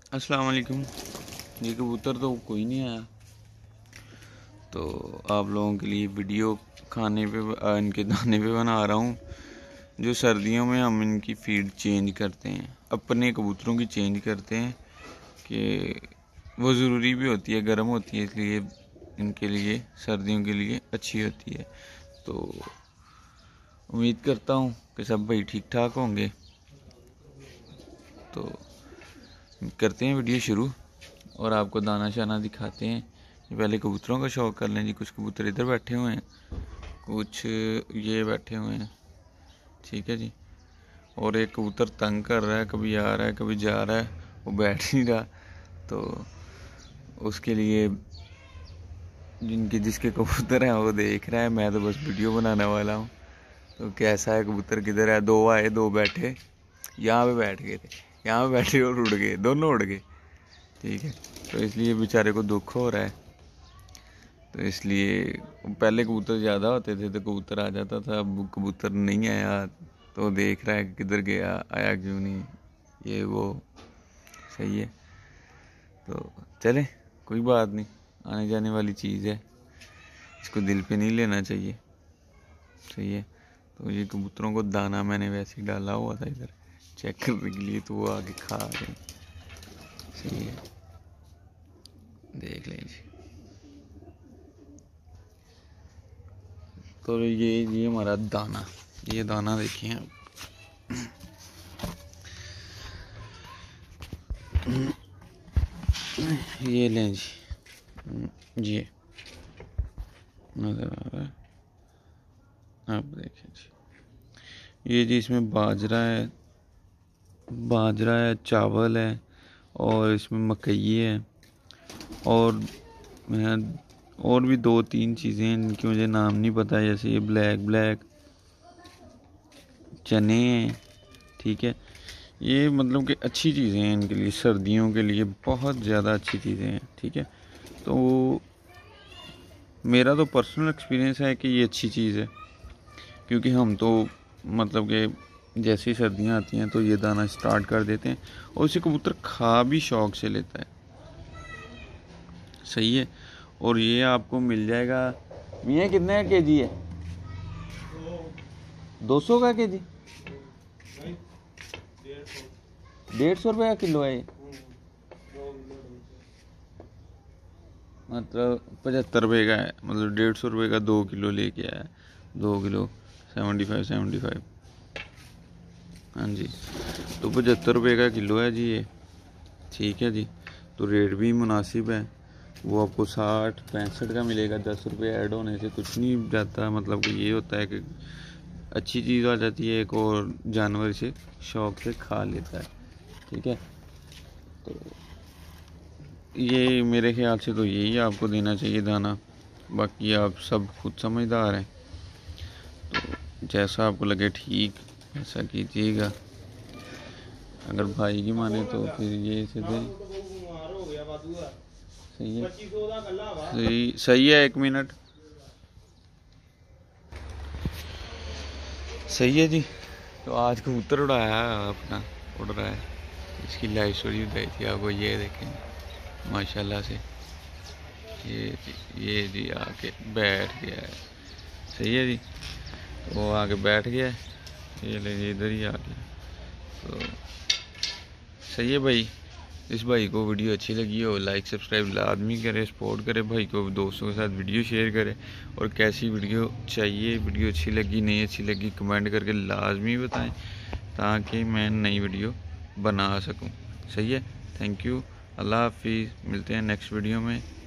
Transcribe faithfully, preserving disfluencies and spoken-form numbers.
अस्सलाम वालेकुम। ये कबूतर तो कोई नहीं आया, तो आप लोगों के लिए वीडियो खाने पे आ, इनके दाने पे बना रहा हूँ। जो सर्दियों में हम इनकी फीड चेंज करते हैं, अपने कबूतरों की चेंज करते हैं कि वो ज़रूरी भी होती है, गर्म होती है, इसलिए इनके लिए सर्दियों के लिए अच्छी होती है। तो उम्मीद करता हूँ कि सब भाई ठीक ठाक होंगे। तो करते हैं वीडियो शुरू और आपको दाना शाना दिखाते हैं। पहले कबूतरों का शौक कर लें जी। कुछ कबूतर इधर बैठे हुए हैं, कुछ ये बैठे हुए हैं, ठीक है जी। और एक कबूतर तंग कर रहा है, कभी आ रहा है कभी जा रहा है, वो बैठ नहीं रहा। तो उसके लिए जिनके जिसके कबूतर हैं वो देख रहा है, मैं तो बस वीडियो बनाने वाला हूँ। तो कैसा है कबूतर, किधर है? दो आए, दो बैठे, यहाँ पे बैठ गए थे, यहाँ पे बैठे और उड़ गए, दोनों उड़ गए, ठीक है। तो इसलिए बेचारे को दुख हो रहा है। तो इसलिए पहले कबूतर ज़्यादा होते थे तो कबूतर आ जाता था, अब कबूतर नहीं आया तो देख रहा है कि किधर गया, आया क्यों नहीं, ये वो। सही है। तो चले, कोई बात नहीं, आने जाने वाली चीज़ है, इसको दिल पे नहीं लेना चाहिए। सही है। तो ये कबूतरों को दाना मैंने वैसे ही डाला हुआ था इधर चेक करने के लिए, तो वो आगे खा रहे हैं। सही है, देख लीजिए। तो ये ये हमारा दाना, ये दाना देखिए आप। ये लें जी, ये नज़र आ रहा है, आप देखें जी। ये जी इसमें बाजरा है, बाजरा है, चावल है, और इसमें मकई है, और मैं और भी दो तीन चीज़ें हैं जिनकी मुझे नाम नहीं पता, जैसे ये ब्लैक ब्लैक चने हैं, ठीक है। ये मतलब कि अच्छी चीज़ें हैं इनके लिए, सर्दियों के लिए बहुत ज़्यादा अच्छी चीज़ें हैं, ठीक है। तो मेरा तो पर्सनल एक्सपीरियंस है कि ये अच्छी चीज़ है, क्योंकि हम तो मतलब कि जैसे ही सर्दियाँ आती हैं तो ये दाना स्टार्ट कर देते हैं, और इसे कबूतर खा भी शौक से लेता है। सही है। और ये आपको मिल जाएगा, मियाँ कितने का के जी है? दो सौ का के जी, डेढ़ सौ रुपये का किलो है ये, मतलब पचहत्तर रुपये का है, मतलब डेढ़ सौ रुपये का दो किलो लेके आया, दो kilo seventy five seventy five हाँ जी। तो पचहत्तर रुपये का किलो है जी ये, ठीक है जी। तो रेट भी मुनासिब है, वो आपको साठ पैंसठ का मिलेगा, दस रुपये ऐड होने से कुछ नहीं जाता। मतलब कि ये होता है कि अच्छी चीज़ आ जाती है एक, और जानवर इसे शौक से खा लेता है, ठीक है। तो ये मेरे ख्याल से तो यही आपको देना चाहिए दाना, बाकी आप सब खुद समझदार हैं। तो जैसा आपको लगे ठीक ऐसा कीजिएगा। अगर भाई की माने तो फिर ये इसे दे। सही है, सही सही है, एक मिनट। सही है जी। तो आज कबूतर उड़ाया है अपना, उड़ रहा है, इसकी लाइव स्टोरी बताई थी आपको, ये देखें माशाल्लाह से। ये ये जी आके बैठ गया है। सही है जी। तो वो आके बैठ गया है, ये ले इधर ही आ गया। तो सही है भाई। इस भाई को वीडियो अच्छी लगी हो, लाइक सब्सक्राइब लाजमी करें, सपोर्ट करें भाई को, दोस्तों के साथ वीडियो शेयर करें। और कैसी वीडियो चाहिए, वीडियो अच्छी लगी नहीं अच्छी लगी, कमेंट करके लाजमी बताएं, ताकि मैं नई वीडियो बना सकूं। सही है। थैंक यू, अल्लाह हाफिज़, मिलते हैं नेक्स्ट वीडियो में।